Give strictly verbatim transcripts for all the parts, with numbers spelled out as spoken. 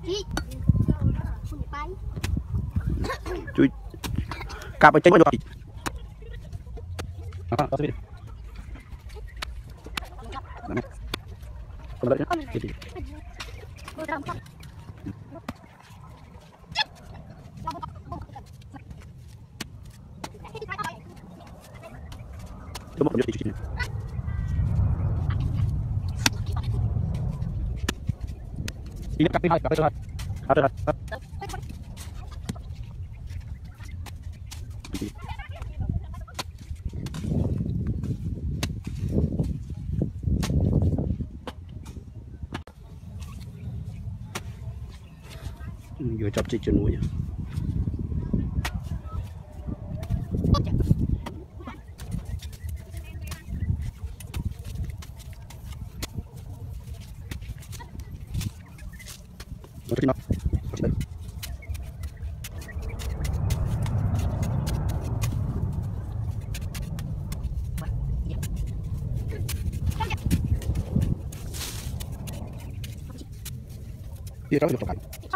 chui cặp ở trên bao nhiêu à, có biết không đấy tôi một chút chút ini cặp hai cặp thứ hai cặp thứ hai vừa chọc chị chân nuôi nó dia tahu itu kan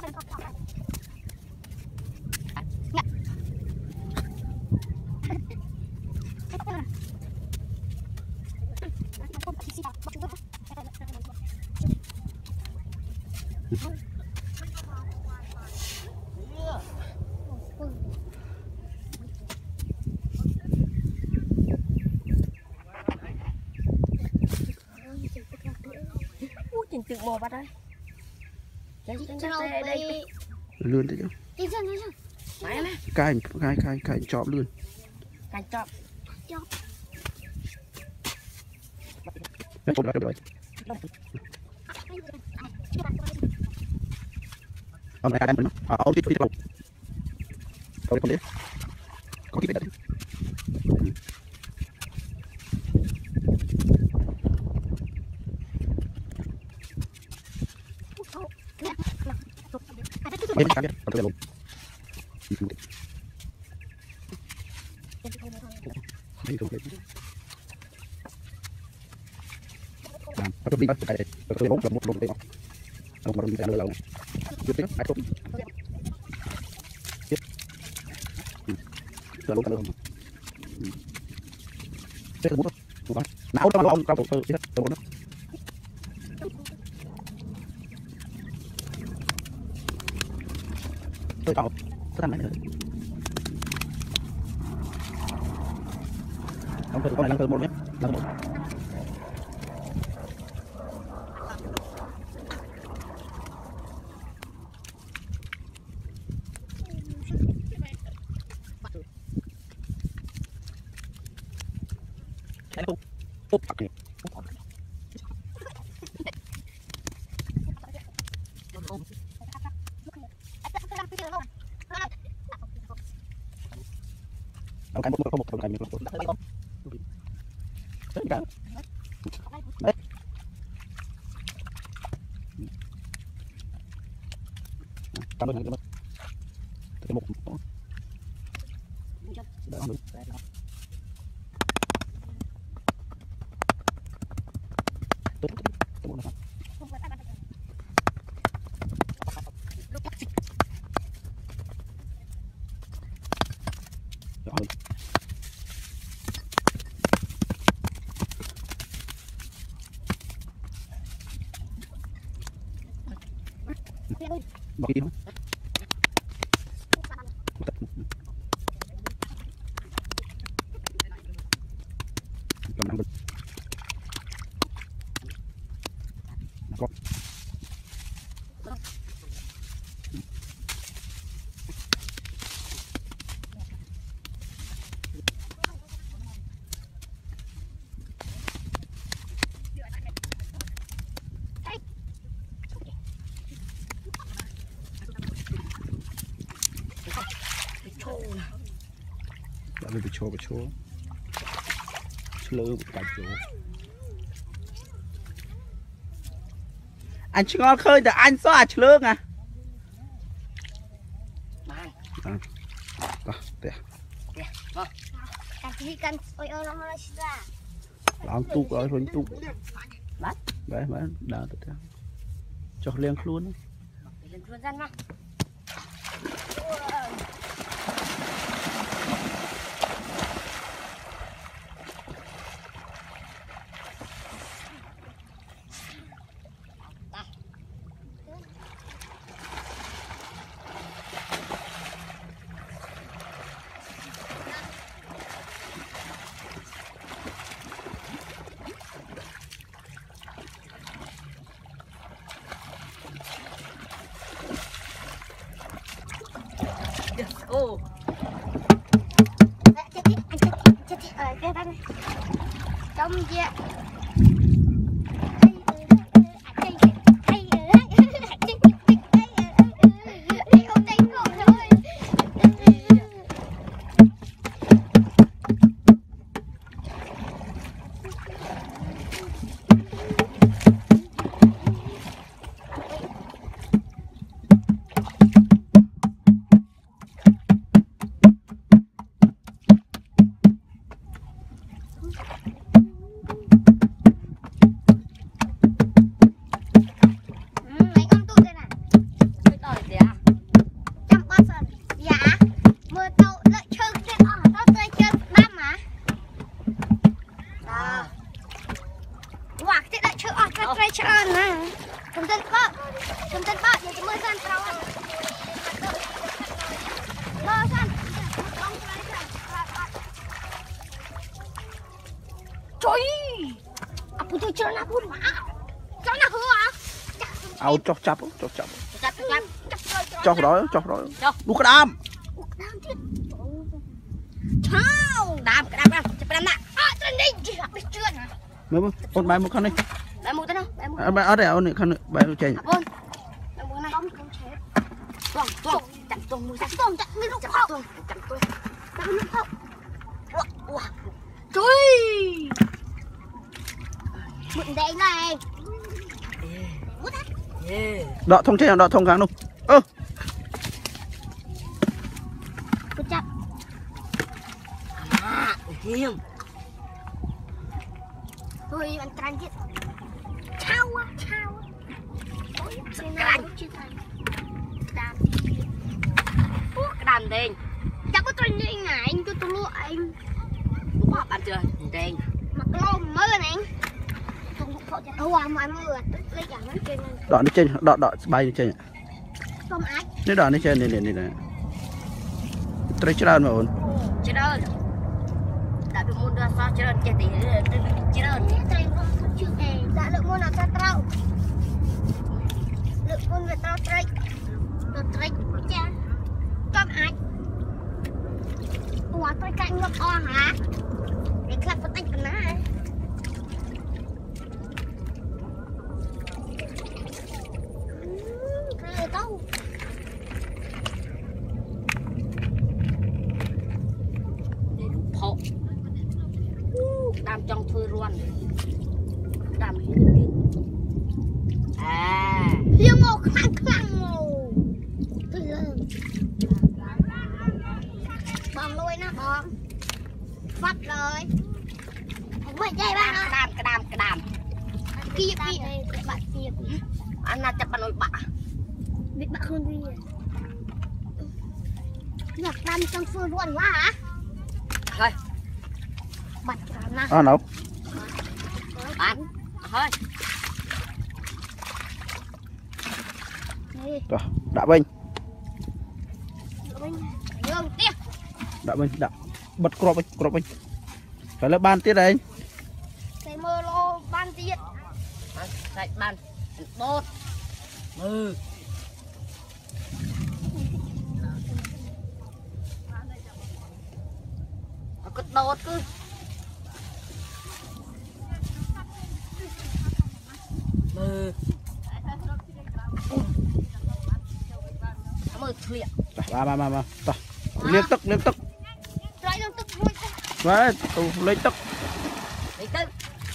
chừng chừng mồ vào đây lươn thế chứ cài cài cài cài chọp lươn cài chọp chọp lại rồi hôm nay cài mình à ông đi đi đâu đâu đi có cái đấy mấy cái biết tôi luôn mấy cái làm tôi đi bắt cái này tôi bóng là một lồng đây không không mà đi cả lồng chưa biết ai cũng tiếp giờ lúc lồng thế là muốn không não đâu mà ông cao tôi biết tôi muốn tôi bảo tôi làm này nữa ông thử con này làm thử một nhé làm một cái nó tốt thật nhiều ông cái một một một cái một một đấy cả đấy cảm ơn cảm ơn cái một đó đúng tốt tốt tốt bỏ đi không? Cầm nặng được. Có. Bạn bị chô bị chô lơ bị cài chô anh chưa ngon khơi thì anh xóa à lơ à lòng tu rồi rồi tu đấy đấy đã cho liền luôn chuột dân mà ô chết đi anh chết chết chết ở cái băng trong kia ao cho chập cho chập cho đó cho đó đu cái đam đam cái đam đam chụp đam nè à trên đây chỉ học được chưa hả mấy bữa con bài một khăn đi bài một tên đâu bài một bài ở đây ở này khăn bài nó chạy ôn bài một này không không chết tuồng tuồng chặt tuồng mùi chặt tuồng chặt mấy lúc không tuồng chặt tuồng chặt mấy lúc không wow trời mượn đây này đọ thông chơi đọ thông gắng luôn ơ cứ chặt à hiền thôi anh canh chết chao á chao á canh chứ thằng đàn cái đàn đền chắc có tên đi này anh cho tôi lụa anh bỏ bạn chưa đền mặc lông mới này đọ nó trên đọ đọ bay lên trên này nếu đọ nó trên này này này này trời chưa mà ổn chưa đơn đã bị môn đưa sao chưa đơn chạy tí chưa đơn đã lượng môn nào cho tao lượng môn về tao trách tao trách cha con ai ủa tôi cạnh ngọc o hả để khắc vào tay của nó đâu đam trong thui ruan đam à riêng một khăn khăn màu bom nuôi nó bom phát rồi không phải chơi ba cái đam cái đam cái đam kia kia bạn kia anh là chặt bạn nuôi bạ biết bạn hơn gì nhặt đam trong thui ruan quá hả thôi bật ra à đâu bạn thôi rồi đã bên đường tiếp đã bên đã bật crop bên crop bên phải là ban tiết đây cái mơ lô ban tiết sạch ban tốt ừ cứ đốt cứ mơ mơ thuyền ba ba ba ba liên tức liên tức lấy tức vui đấy tụ lấy tức lấy tức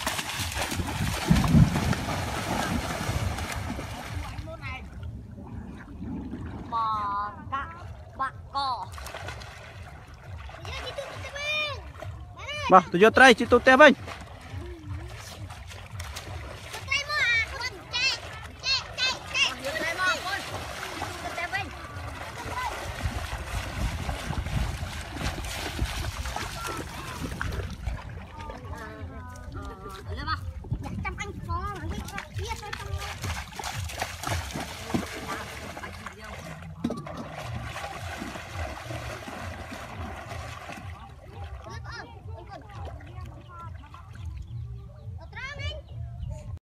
bò cá bạc cò ba tôi vô trai chứ tôi tép anh